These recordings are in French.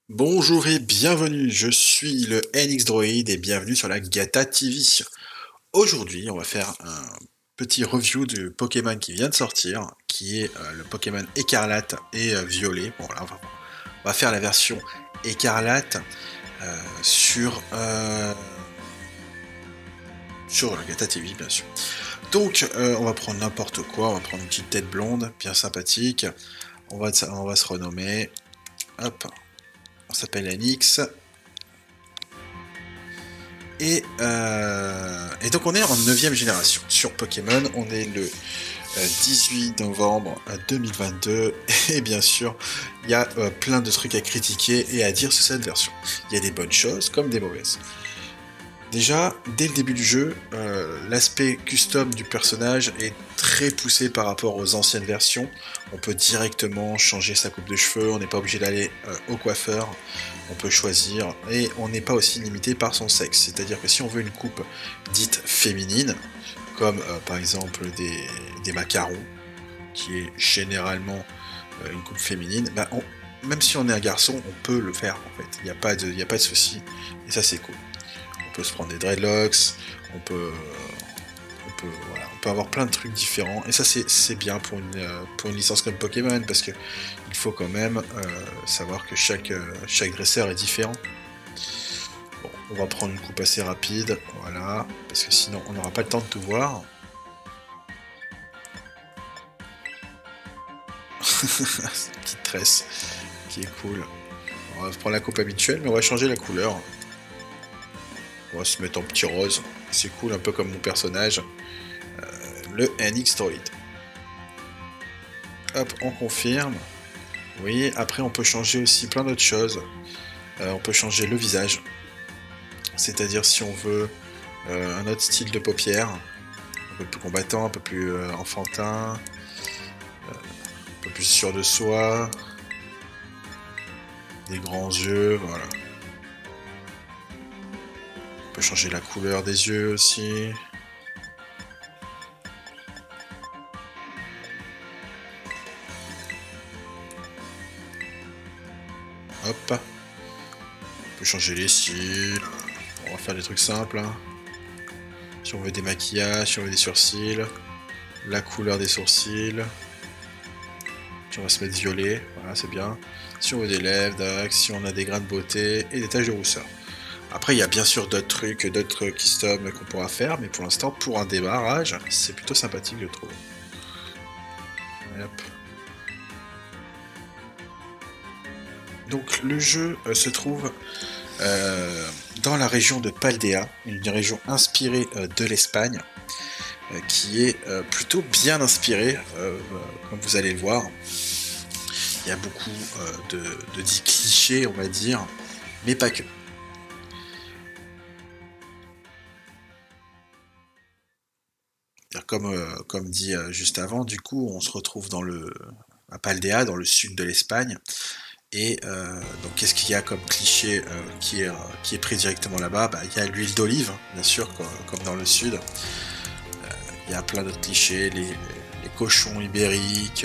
Bonjour et bienvenue, je suis le NX Droid et bienvenue sur la Gata TV. Aujourd'hui, on va faire un petit review du Pokémon qui vient de sortir, qui est le Pokémon Écarlate et Violet. Bon, là, on va faire la version Écarlate sur la Gata TV, bien sûr. Donc, on va prendre n'importe quoi, on va prendre une petite tête blonde, bien sympathique. On va se renommer. Hop. On s'appelle NX. Et donc on est en 9ème génération sur Pokémon. On est le 18 novembre 2022. Et bien sûr, il y a plein de trucs à critiquer et à dire sur cette version. Il y a des bonnes choses comme des mauvaises. Déjà, dès le début du jeu, l'aspect custom du personnage est très poussé par rapport aux anciennes versions. On peut directement changer sa coupe de cheveux, on n'est pas obligé d'aller au coiffeur, on peut choisir, et on n'est pas aussi limité par son sexe. C'est-à-dire que si on veut une coupe dite féminine, comme par exemple des macarons, qui est généralement une coupe féminine, bah même si on est un garçon, on peut le faire en fait. Il n'y a pas de souci, et ça c'est cool. On peut se prendre des dreadlocks, on peut avoir plein de trucs différents, et ça c'est bien pour une licence comme Pokémon, parce que il faut quand même savoir que chaque dresseur est différent. Bon, on va prendre une coupe assez rapide, voilà, parce que sinon on n'aura pas le temps de tout voir. Cette petite tresse qui est cool. On va prendre la coupe habituelle, mais on va changer la couleur. On va se mettre en petit rose, c'est cool, un peu comme mon personnage, le NX Droid. Hop, on confirme. Oui, après on peut changer aussi plein d'autres choses. On peut changer le visage, c'est-à-dire si on veut un autre style de paupières, un peu plus combattant, un peu plus enfantin, un peu plus sûr de soi, des grands yeux, voilà. On peut changer la couleur des yeux aussi. Hop. On peut changer les cils. On va faire des trucs simples. Hein. Si on veut des maquillages, si on veut des sourcils. La couleur des sourcils. On va se mettre violet, voilà, c'est bien. Si on veut des lèvres, d'axe, si on a des grains de beauté et des taches de rousseur. Après, il y a bien sûr d'autres trucs custom qu'on pourra faire, mais pour l'instant, pour un démarrage, c'est plutôt sympathique, je trouve. Hop. Donc, le jeu se trouve dans la région de Paldea, une région inspirée de l'Espagne, qui est plutôt bien inspirée, comme vous allez le voir. Il y a beaucoup de dits clichés, on va dire, mais pas que. Comme dit juste avant, du coup, on se retrouve à Paldea, dans le sud de l'Espagne. Et donc, qu'est-ce qu'il y a comme cliché qui est pris directement là-bas? Bah, il y a l'huile d'olive, bien sûr, comme dans le sud. Il y a plein d'autres clichés, les cochons ibériques,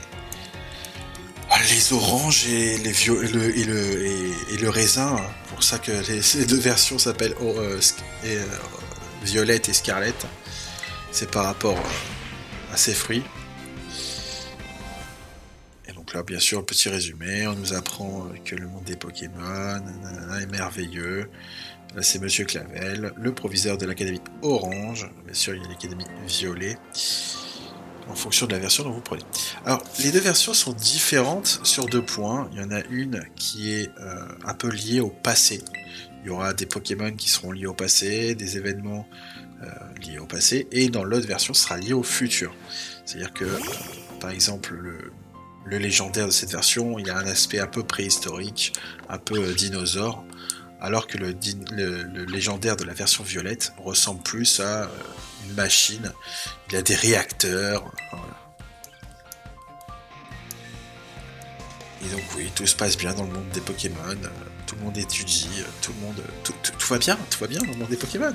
les oranges et le raisin. Pour ça que ces deux versions s'appellent Violette et Scarlett. C'est par rapport à ces fruits. Et donc là, bien sûr, un petit résumé. On nous apprend que le monde des Pokémon est merveilleux. Là, c'est Monsieur Clavel, le proviseur de l'Académie Orange. Bien sûr, il y a l'Académie Violet. En fonction de la version dont vous prenez. Alors, les deux versions sont différentes sur deux points. Il y en a une qui est un peu liée au passé. Il y aura des Pokémon qui seront liés au passé, des événements liés au passé, et dans l'autre version, ce sera lié au futur. C'est-à-dire que, par exemple, le légendaire de cette version, il a un aspect un peu préhistorique, un peu dinosaure, alors que le légendaire de la version violette ressemble plus à une machine. Il a des réacteurs. Voilà. Et donc oui, tout se passe bien dans le monde des Pokémon. Tout le monde étudie, tout va bien dans le monde des Pokémon.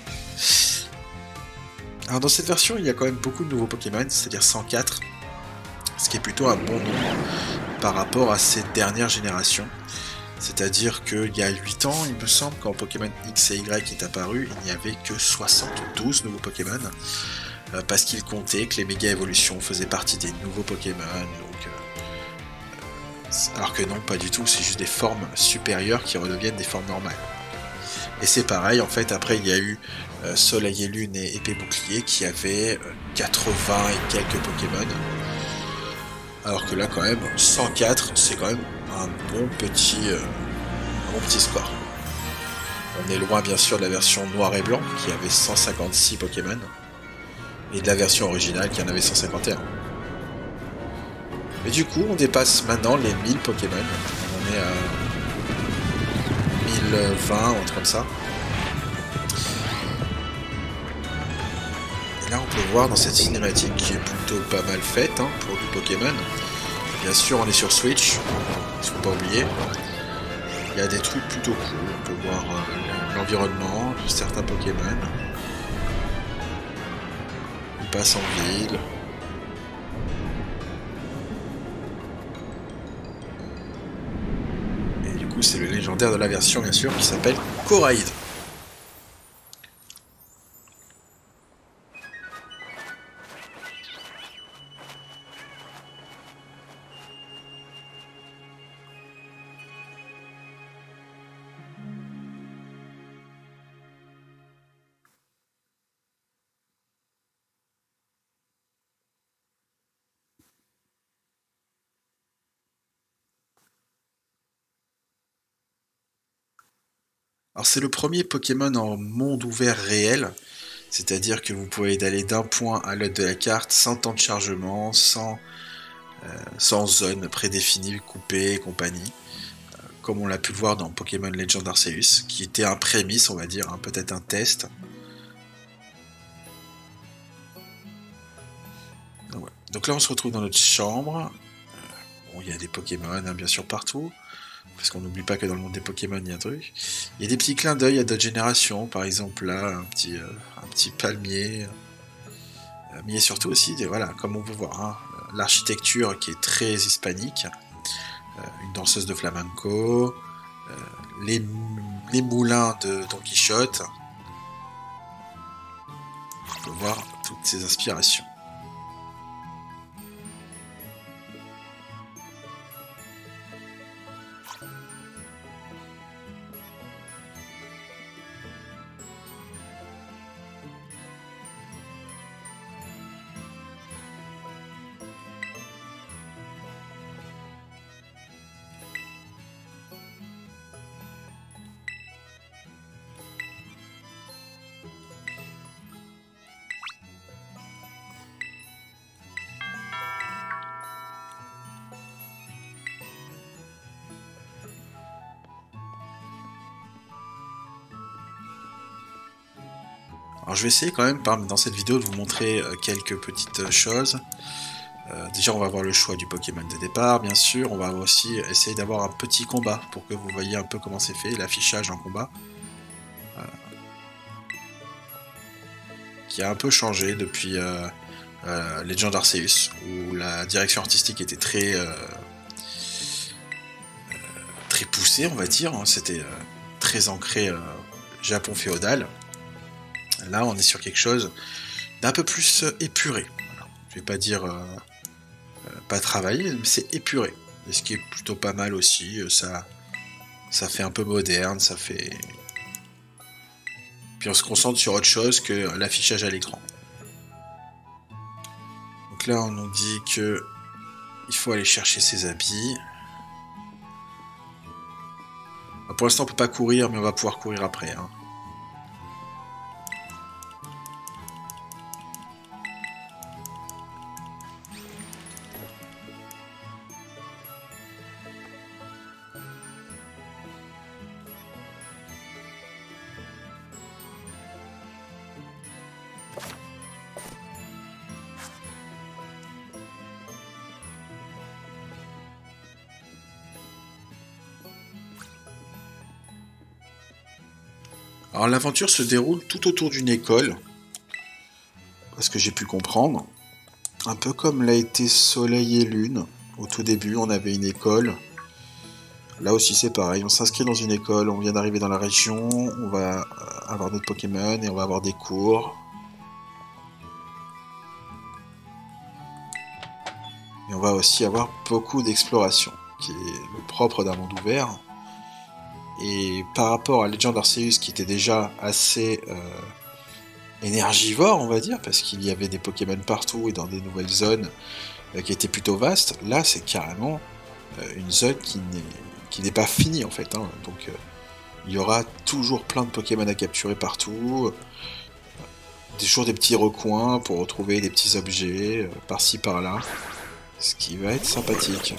Alors dans cette version, il y a quand même beaucoup de nouveaux Pokémon, c'est-à-dire 104, ce qui est plutôt un bon nombre par rapport à cette dernière génération. C'est-à-dire qu'il y a 8 ans, il me semble, quand Pokémon X et Y est apparu, il n'y avait que 72 nouveaux Pokémon. Parce qu'il comptait que les méga évolutions faisaient partie des nouveaux Pokémon. Alors que non, pas du tout, c'est juste des formes supérieures qui redeviennent des formes normales. Et c'est pareil, en fait, après il y a eu Soleil et Lune et Épée Bouclier qui avaient 80 et quelques Pokémon. Alors que là, quand même, 104, c'est quand même un bon petit score. On est loin, bien sûr, de la version noir et blanc, qui avait 156 Pokémon, et de la version originale, qui en avait 151. Mais du coup, on dépasse maintenant les 1000 Pokémon. On est à 1020, ou un truc comme ça. Et là, on peut voir dans cette cinématique, qui est plutôt pas mal faite, hein, pour du Pokémon. Bien sûr, on est sur Switch, il ne faut pas oublier. Il y a des trucs plutôt cool, on peut voir l'environnement, certains Pokémon. On passe en ville. Et du coup, c'est le légendaire de la version, bien sûr, qui s'appelle Koraid. Alors c'est le premier Pokémon en monde ouvert réel, c'est-à-dire que vous pouvez aller d'un point à l'autre de la carte sans temps de chargement, sans zone prédéfinie, coupée et compagnie, comme on l'a pu le voir dans Pokémon Legend Arceus, qui était un prémisse, on va dire, hein, peut-être un test. Donc là on se retrouve dans notre chambre. Bon, il y a des Pokémon, hein, bien sûr, partout. Parce qu'on n'oublie pas que dans le monde des Pokémon, il y a un truc. Il y a des petits clins d'œil à d'autres générations. Par exemple, là, un petit palmier. Mais surtout aussi, voilà, comme on peut voir, hein, l'architecture qui est très hispanique. Une danseuse de flamenco. Les moulins de Don Quichotte. On peut voir toutes ces inspirations. Alors je vais essayer quand même dans cette vidéo de vous montrer quelques petites choses. Déjà on va voir le choix du Pokémon de départ, bien sûr. On va aussi essayer d'avoir un petit combat pour que vous voyez un peu comment c'est fait, l'affichage en combat. Qui a un peu changé depuis Legend Arceus, où la direction artistique était très poussée, on va dire. Hein. C'était très ancré Japon féodal. Là, on est sur quelque chose d'un peu plus épuré. Voilà. Je vais pas dire pas travaillé, mais c'est épuré. Et ce qui est plutôt pas mal aussi. Ça fait un peu moderne, ça fait... Puis on se concentre sur autre chose que l'affichage à l'écran. Donc là, on nous dit que il faut aller chercher ses habits. Pour l'instant, on peut pas courir, mais on va pouvoir courir après. Hein. Alors l'aventure se déroule tout autour d'une école, parce que j'ai pu comprendre, un peu comme l'a été Soleil et Lune. Au tout début, on avait une école Là aussi c'est pareil, on s'inscrit dans une école, on vient d'arriver dans la région, on va avoir notre Pokémon et on va avoir des cours. Et on va aussi avoir beaucoup d'exploration, qui est le propre d'un monde ouvert. Et par rapport à Legend Arceus qui était déjà assez énergivore on va dire, parce qu'il y avait des Pokémon partout et dans des nouvelles zones qui étaient plutôt vastes, là c'est carrément une zone qui n'est pas finie en fait, hein. Donc il y aura toujours plein de Pokémon à capturer partout, toujours des petits recoins pour retrouver des petits objets par-ci par-là, ce qui va être sympathique.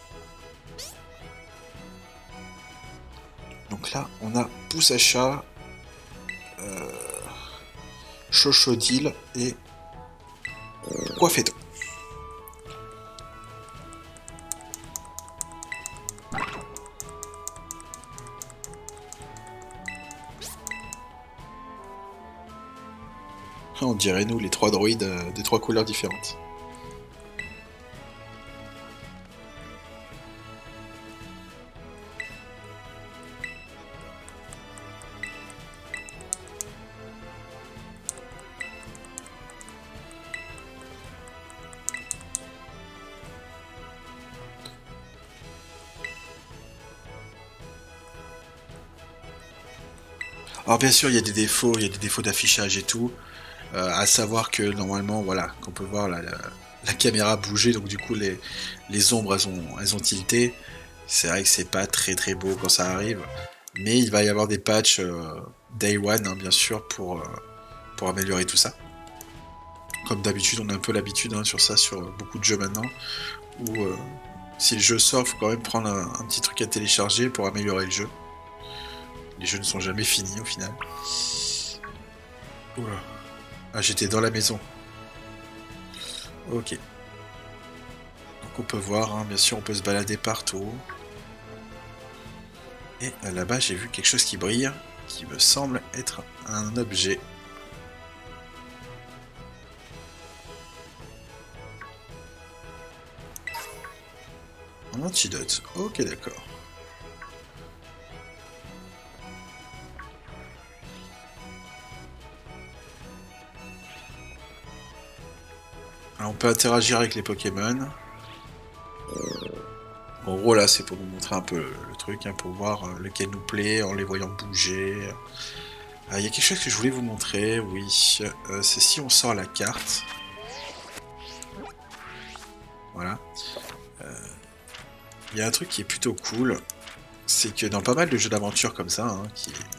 Donc là on a Poussacha, Chochodile et Coiffeton. On dirait nous les trois droïdes des trois couleurs différentes. Alors bien sûr il y a des défauts d'affichage et tout. À savoir que normalement, voilà, qu'on peut voir la caméra bouger, donc du coup les ombres elles ont tilté. C'est vrai que c'est pas très beau quand ça arrive, mais il va y avoir des patchs Day One, hein, bien sûr, pour améliorer tout ça. Comme d'habitude, on a un peu l'habitude hein, sur ça, sur beaucoup de jeux maintenant, où si le jeu sort, il faut quand même prendre un petit truc à télécharger pour améliorer le jeu. Les jeux ne sont jamais finis au final. Oula. Ah, j'étais dans la maison. Ok. Donc on peut voir, hein, bien sûr, on peut se balader partout. Et là-bas, j'ai vu quelque chose qui brille, qui me semble être un objet. Un antidote. Ok, d'accord. Alors, on peut interagir avec les Pokémon. En gros, là, c'est pour nous montrer un peu le truc, hein, pour voir lequel nous plaît en les voyant bouger. Il y a quelque chose que je voulais vous montrer, oui. C'est si on sort la carte. Voilà. Il y a un truc qui est plutôt cool. C'est que dans pas mal de jeux d'aventure comme ça, hein,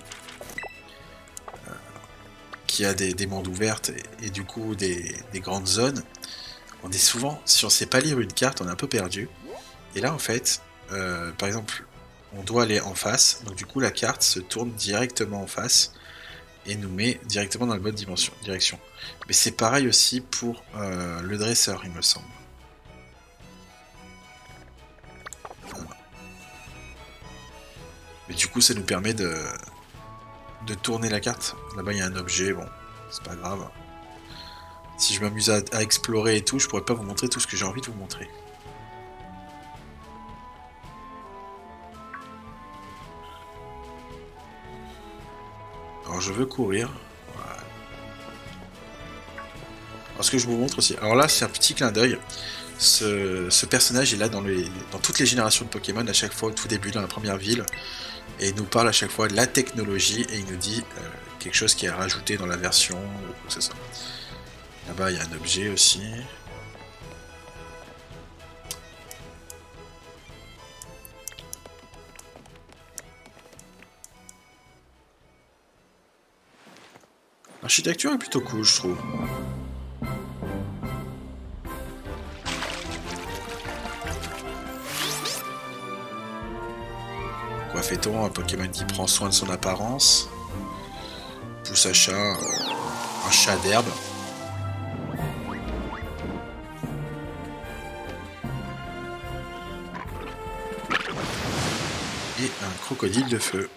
qui a des mondes ouverts et du coup des grandes zones, on est souvent, si on sait pas lire une carte, on est un peu perdu. Et là, en fait, par exemple, on doit aller en face, donc du coup la carte se tourne directement en face et nous met directement dans la bonne direction. Mais c'est pareil aussi pour le dresseur, il me semble. Voilà. Mais du coup, ça nous permet de tourner la carte. Là-bas, il y a un objet, bon, c'est pas grave. Si je m'amuse à explorer et tout, je pourrais pas vous montrer tout ce que j'ai envie de vous montrer. Alors je veux courir. Voilà. Alors ce que je vous montre aussi. Alors là c'est un petit clin d'œil. Ce personnage est là dans toutes les générations de Pokémon, à chaque fois au tout début, dans la première ville. Et il nous parle à chaque fois de la technologie et il nous dit quelque chose qui est rajouté dans la version ou quoi que ce soit. Là-bas il y a un objet aussi. L'architecture est plutôt cool, je trouve. Quoi fait-on? Un Pokémon qui prend soin de son apparence. Poussacha, un chat d'herbe. Et un crocodile de feu.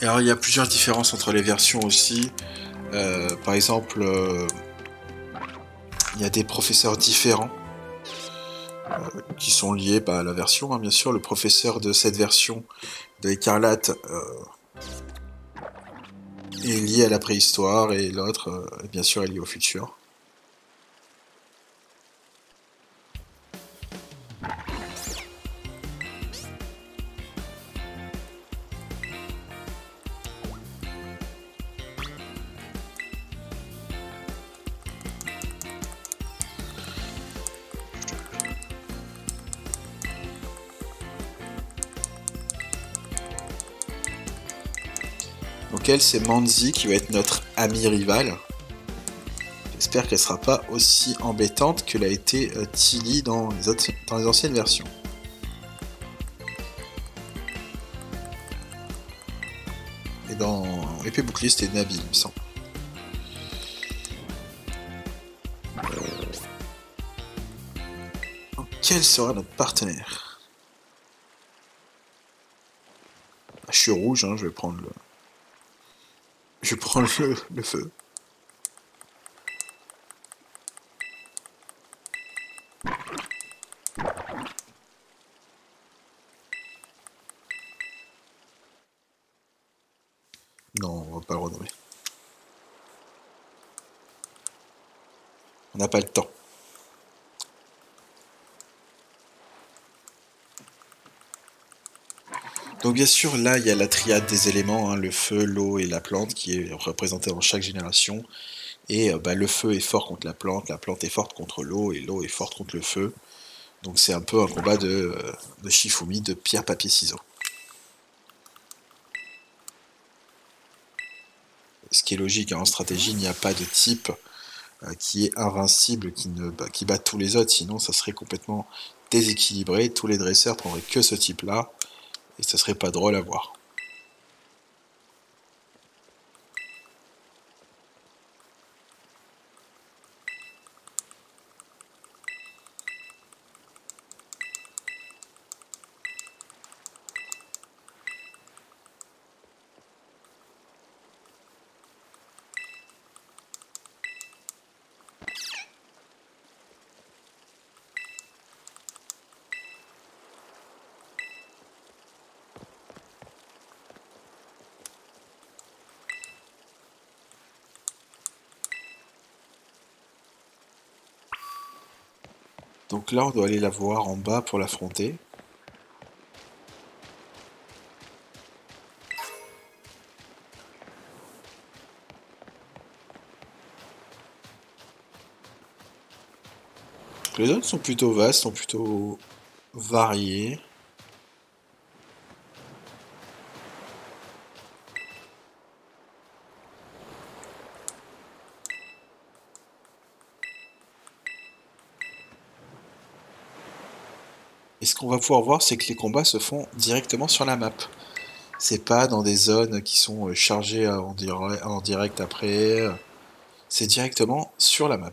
Alors il y a plusieurs différences entre les versions aussi. Par exemple, il y a des professeurs différents qui sont liés à la version, hein, bien sûr. Le professeur de cette version de Écarlate est lié à la préhistoire et l'autre, bien sûr, est lié au futur. Donc elle, c'est Manzi qui va être notre amie rivale. J'espère qu'elle sera pas aussi embêtante que l'a été Tilly dans les anciennes versions. Et dans Épée Bouclier, c'était Nabil, il me semble. Donc, quel sera notre partenaire? Je suis rouge, hein, je vais prendre le... Je vais prendre le feu. Non, on va pas le renommer. On n'a pas le temps. Donc bien sûr, là, il y a la triade des éléments, hein, le feu, l'eau et la plante, qui est représentée dans chaque génération. Et le feu est fort contre la plante est forte contre l'eau, et l'eau est forte contre le feu. Donc c'est un peu un combat de Shifumi, de pierre, papier, ciseaux. Ce qui est logique, hein, en stratégie, il n'y a pas de type qui est invincible, qui bat tous les autres, sinon ça serait complètement déséquilibré, tous les dresseurs prendraient que ce type-là, et ça serait pas drôle à voir. Donc là, on doit aller la voir en bas pour l'affronter. Les zones sont plutôt vastes, sont plutôt variées. Et ce qu'on va pouvoir voir, c'est que les combats se font directement sur la map. C'est pas dans des zones qui sont chargées en direct après. C'est directement sur la map.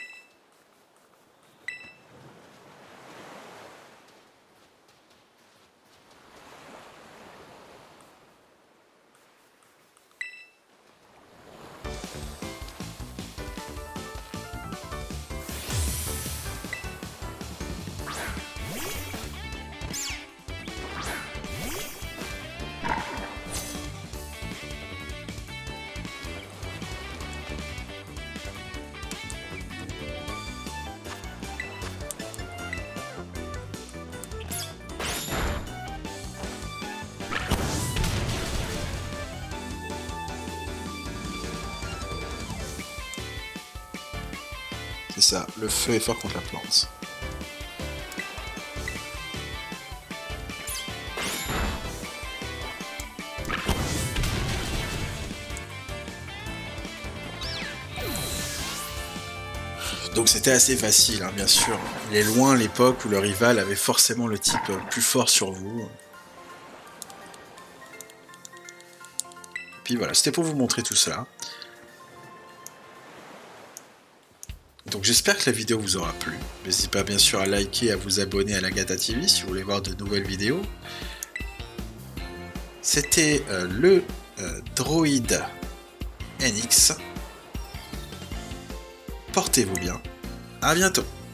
C'est ça, le feu est fort contre la plante. Donc c'était assez facile, hein, bien sûr. Il est loin l'époque où le rival avait forcément le type plus fort sur vous. Puis voilà, c'était pour vous montrer tout ça. Donc j'espère que la vidéo vous aura plu. N'hésitez pas bien sûr à liker et à vous abonner à Lagata TV si vous voulez voir de nouvelles vidéos. C'était le Droid NX. Portez-vous bien. À bientôt.